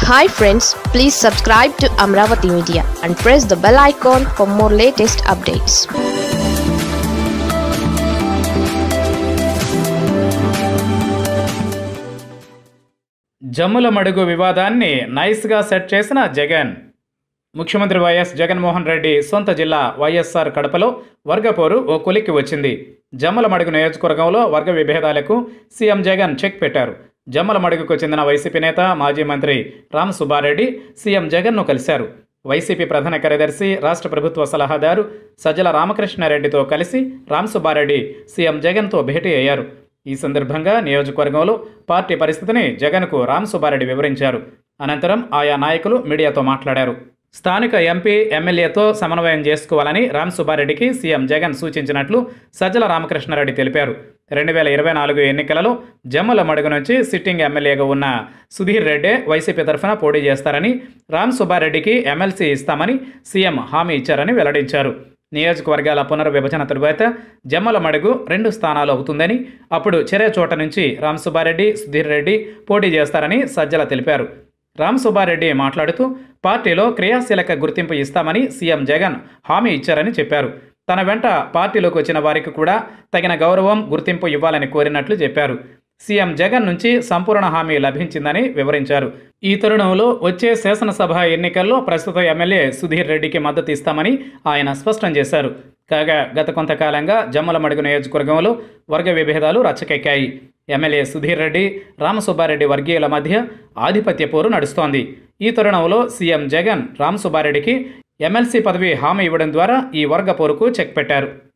Hi friends, please subscribe to Amravati Media and press the bell icon for more latest updates. Jammula మడుగు వివాదాన్ని నైస్గా set చేసిన జగన్. ముఖ్యమంత్రి YS Jaganmohan Reddy సొంత జిల్లా వైఎస్ఆర్ కడపలో వర్గపోరు ఓ కొలిక్కి వచ్చింది. జమ్ముల మడుగు నియోజకవర్గంలో వర్గ విభేదాలకు సీఎం జగన్ చెక్ పెట్టారు. జమ్ముల మడుగుకు చెందిన వైసీపీ నేత మాజీ మంత్రి రామ్ సుబ్బారెడ్డి సీఎం జగన్ను కలిశారు. వైసీపీ ప్రధాన కార్యదర్శి రాష్ట్ర ప్రభుత్వ సలహాదారు సజ్జల రామకృష్ణారెడ్డితో కలిసి రామ్ సుబ్బారెడ్డి సీఎం జగన్తో భేటీ అయ్యారు. ఈ సందర్భంగా నియోజకవర్గంలో పార్టీ పరిస్థితిని జగన్కు రామ్ సుబ్బారెడ్డి వివరించారు. అనంతరం ఆయా నాయకులు మీడియాతో మాట్లాడారు. స్థానిక ఎంపీ ఎమ్మెల్యేతో సమన్వయం చేసుకోవాలని రామ్ సుబ్బారెడ్డికి సీఎం జగన్ సూచించినట్లు సజ్జల రామకృష్ణారెడ్డి తెలిపారు. 2024 ఎన్నికలలో జమ్ముల మడుగు నుంచి సిట్టింగ్ ఎమ్మెల్యేగా ఉన్న సుధీర్ రెడ్డి వైసీపీ తరఫున పోటీ చేస్తారని, రామ్ సుబ్బారెడ్డికి ఎమ్మెల్సీ ఇస్తామని సీఎం హామీ ఇచ్చారని వెల్లడించారు. నియోజకవర్గాల పునర్విభజన తరువాత జమ్ముల మడుగు 2 స్థానాలు అవుతుందని, అప్పుడు చెరే చోట నుంచి రామ్ సుబ్బారెడ్డి, సుధీర్ రెడ్డి పోటీ చేస్తారని సజ్జల తెలిపారు. రామ్ సుబ్బారెడ్డి మాట్లాడుతూ పార్టీలో క్రియాశీలక గుర్తింపు ఇస్తామని సీఎం జగన్ హామీ ఇచ్చారని చెప్పారు. తన వెంట పార్టీలోకి వచ్చిన వారికి కూడా తగిన గౌరవం, గుర్తింపు ఇవ్వాలని కోరినట్లు చెప్పారు. సీఎం జగన్ నుంచి సంపూర్ణ హామీ లభించిందని వివరించారు. ఈ తరుణంలో వచ్చే శాసనసభ ఎన్నికల్లో ప్రస్తుత ఎమ్మెల్యే సుధీర్ రెడ్డికి మద్దతు ఇస్తామని ఆయన స్పష్టం చేశారు. కాగా గత కొంతకాలంగా జమ్ముల మడుగు నియోజకవర్గంలో వర్గ విభేదాలు రచ్చకెక్కాయి. ఎమ్మెల్యే సుధీర్ రెడ్డి, రామ్ సుబ్బారెడ్డి వర్గీయుల మధ్య ఆధిపత్య పోరు నడుస్తోంది. ఈ తరుణంలో సీఎం జగన్ రామ్ సుబ్బారెడ్డికి ఎమ్మెల్సీ పదవి హామీ ఇవ్వడం ద్వారా ఈ వర్గ పోరుకు చెక్ పెట్టారు.